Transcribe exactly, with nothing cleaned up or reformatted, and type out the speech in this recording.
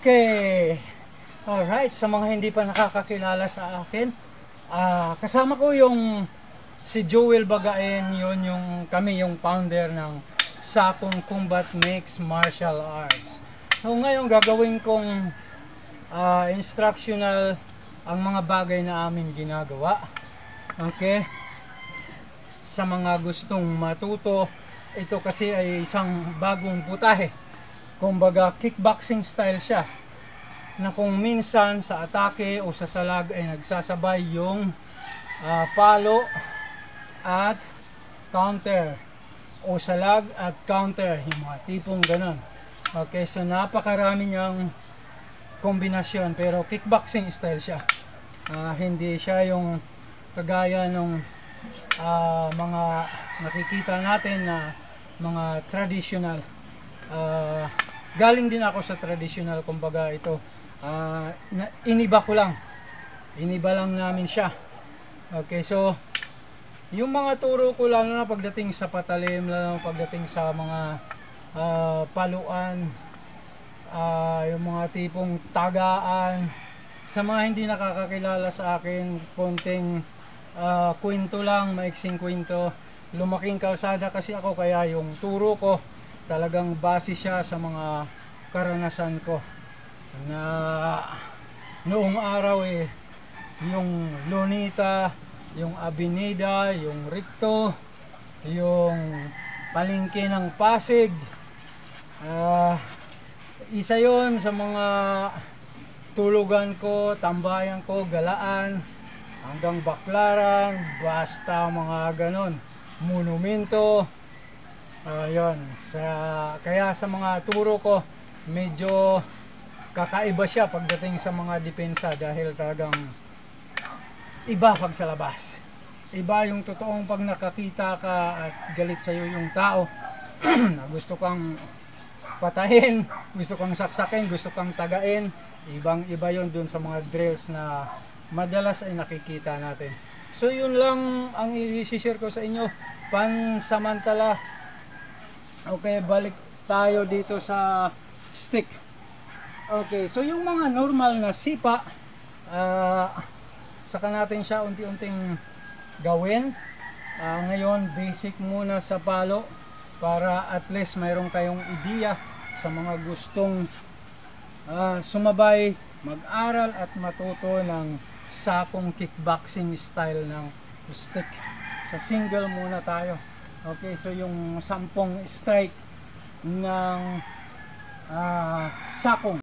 Okay. Alright, sa mga hindi pa nakakakilala sa akin, uh, kasama ko yung si Joel Bagain, yun yung kami yung founder ng Sakong Combat Mixed Martial Arts. So ngayon gagawin kong uh, instructional ang mga bagay na amin ginagawa. Okay? Sa mga gustong matuto, ito kasi ay isang bagong putahe. Kumbaga kickboxing style siya, na kung minsan sa atake o sa salag ay nagsasabay yung uh, palo at counter, o salag at counter, yung mga tipong ganon. Okay, so napakarami niyang kombinasyon, pero kickboxing style siya. Uh, hindi siya yung kagaya ng uh, mga nakikita natin na mga traditional. Uh, galing din ako sa traditional, kumbaga ito uh, na, iniba ko lang iniba lang namin siya. Okay, so yung mga turo ko, lalo na pagdating sa patalim, lalo na pagdating sa mga uh, paluan, uh, yung mga tipong tagaan, sa mga hindi nakakakilala sa akin, konting uh, kwento lang, maiksing kwento. Lumaking kalsada kasi ako, kaya yung turo ko talagang base siya sa mga karanasan ko na noong araw eh, yung Lunita, yung Avenida, yung Ricto, yung palengke ng Pasig, uh, isa yon sa mga tulugan ko, tambayan ko, Galaan hanggang Baclaran, basta mga ganon, monumento. Uh, yun. Sa, kaya sa mga turo ko, medyo kakaiba siya pagdating sa mga depensa, dahil talagang iba pag sa labas. Iba yung totoong pag nakakita ka at galit sa'yo yung tao na gusto kang patahin, gusto kang saksakin, gusto kang tagain. Ibang iba yun dun sa mga drills na madalas ay nakikita natin. So yun lang ang i-share ko sa inyo, pansamantala. Okay, balik tayo dito sa stick. Okay, so yung mga normal na sipa, uh, saka natin siya unti-unting gawin. Uh, ngayon, basic muna sa palo, para at least mayroon kayong ideya sa mga gustong uh, sumabay, mag-aral at matuto ng sakong kickboxing style ng stick. Sa single muna tayo. Okay, so yung sampung strike ng uh, sakong